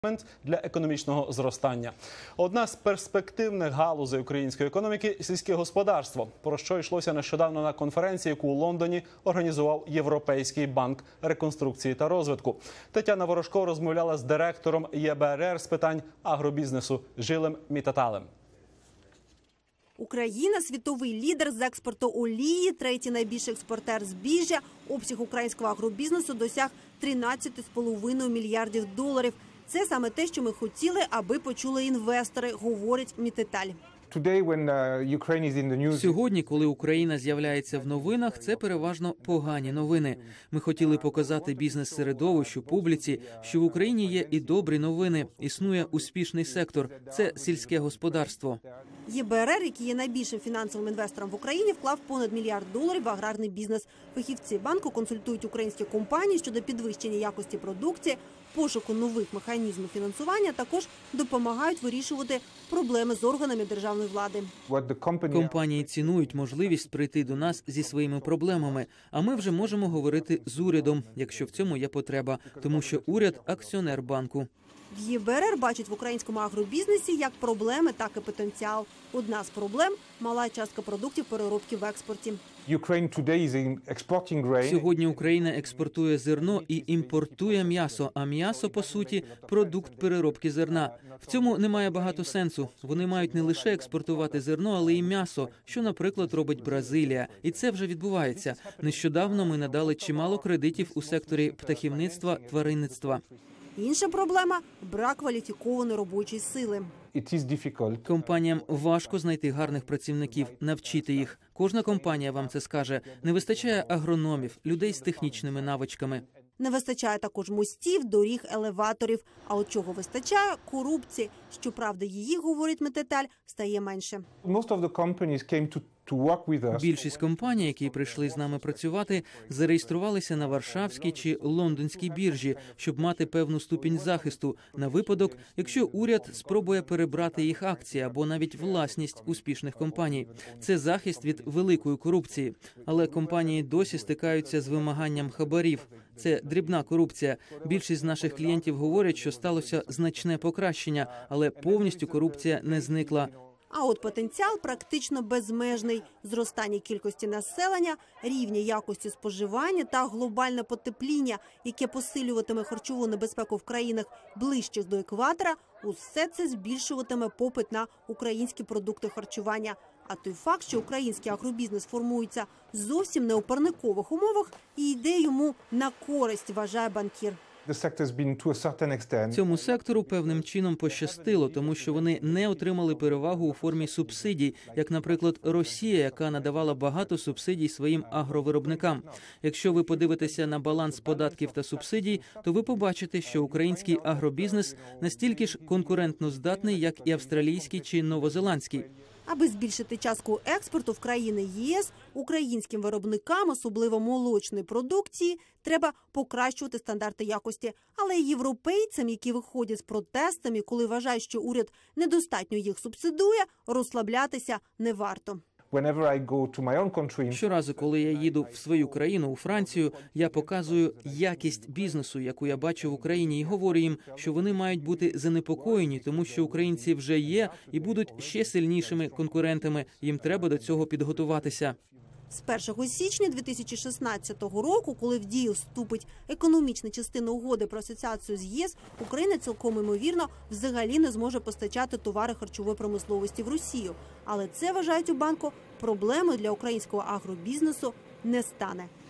для економічного зростання. Одна з перспективних галузей української економіки – сільське господарство, про що йшлося нещодавно на конференції, яку у Лондоні організував Європейський банк реконструкції та розвитку. Тетяна Ворожко розмовляла з директором ЄБРР з питань агробізнесу Жилем Мітаталем. Україна – світовий лідер з експорту олії, третій найбільший експортер збіжжя. Обсяг українського агробізнесу досяг 13,5 мільярдів доларів. Це саме те, що ми хотіли, аби почули інвестори, говорить Мітаталь. Сьогодні, коли Україна з'являється в новинах, це переважно погані новини. Ми хотіли показати бізнес-середовищу, публіці, що в Україні є і добрі новини, існує успішний сектор – це сільське господарство. ЄБРР, який є найбільшим фінансовим інвестором в Україні, вклав понад $1 мільярд в аграрний бізнес. Фахівці банку консультують українські компанії щодо підвищення якості продукції, пошуку нових механізмів фінансування, також допомагають вирішувати проблеми з органами державної влади. Компанії цінують можливість прийти до нас зі своїми проблемами, а ми вже можемо говорити з урядом, якщо в цьому є потреба, тому що уряд – акціонер банку. В ЄБРР бачать в українському агробізнесі як проблеми, так і потенціал. Одна з проблем – мала частка продуктів переробки в експорті. Сьогодні Україна експортує зерно і імпортує м'ясо, а м'ясо, по суті, продукт переробки зерна. В цьому немає багато сенсу. Вони мають не лише експортувати зерно, але й м'ясо, що, наприклад, робить Бразилія. І це вже відбувається. Нещодавно ми надали чимало кредитів у секторі птахівництва, тваринництва. Інша проблема – брак кваліфікованої робочої сили. Компаніям важко знайти гарних працівників, навчити їх. Кожна компанія вам це скаже. Не вистачає агрономів, людей з технічними навичками. Не вистачає також мостів, доріг, елеваторів. А от чого вистачає – корупції. Щоправда, її, говорить Мітаталь, стає менше. Більшість компаній, які прийшли з нами працювати, зареєструвалися на Варшавській чи Лондонській біржі, щоб мати певну ступінь захисту на випадок, якщо уряд спробує перебрати їх акції або навіть власність успішних компаній. Це захист від великої корупції. Але компанії досі стикаються з вимаганням хабарів. Це дрібна корупція. Більшість з наших клієнтів говорять, що сталося значне покращення, але повністю корупція не зникла. А от потенціал практично безмежний. Зростання кількості населення, рівня якості споживання та глобальне потепління, яке посилюватиме харчову небезпеку в країнах ближчих до екватора, усе це збільшуватиме попит на українські продукти харчування. А той факт, що український агробізнес формується зовсім не у парникових умовах і йде йому на користь, вважає банкір. Цьому сектору певним чином пощастило, тому що вони не отримали перевагу у формі субсидій, як, наприклад, Росія, яка надавала багато субсидій своїм агровиробникам. Якщо ви подивитеся на баланс податків та субсидій, то ви побачите, що український агробізнес настільки ж конкурентно здатний, як і австралійський чи новозеландський. Аби збільшити частку експорту в країни ЄС, українським виробникам, особливо молочної продукції, треба покращувати стандарти якості. Але й європейцям, які виходять з протестами, коли вважають, що уряд недостатньо їх субсидує, розслаблятися не варто. Щоразу, коли я їду в свою країну, у Францію, я показую якість бізнесу, яку я бачу в Україні, і говорю їм, що вони мають бути занепокоєні, тому що українці вже є і будуть ще сильнішими конкурентами. Їм треба до цього підготуватися. З 1 січня 2016 року, коли в дію вступить економічна частина угоди про асоціацію з ЄС, Україна цілком ймовірно взагалі не зможе постачати товари харчової промисловості в Росію. Але це, вважають у банку, проблемою для українського агробізнесу не стане.